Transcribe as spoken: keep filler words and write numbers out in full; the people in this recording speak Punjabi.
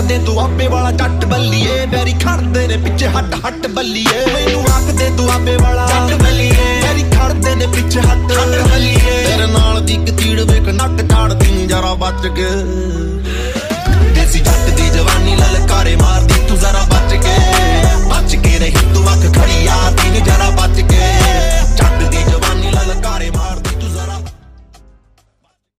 ਆਖਦੇ ਦੁਆਬੇ ਵਾਲਾ ਜੱਟ ਬੱਲੀਏ ਵੈਰੀ ਖੜਦੇ ਨੇ ਪਿੱਛੇ ਹੱਟ ਹੱਟ ਬੱਲੀਏ ਮੈਨੂੰ ਆਖਦੇ ਦੁਆਬੇ ਵਾਲਾ ਜੱਟ ਬੱਲੀਏ ਵੈਰੀ ਖੜਦੇ ਨੇ ਪਿੱਛੇ ਹੱਟ ਹੱਟ ਬੱਲੀਏ ਤੇਰੇ ਨਾਲ ਦੀ ਕਤੀੜ ਵੇਖ ਨੱਕ ਝਾੜਦੀ ਜਰਾ ਬਚ ਕੇ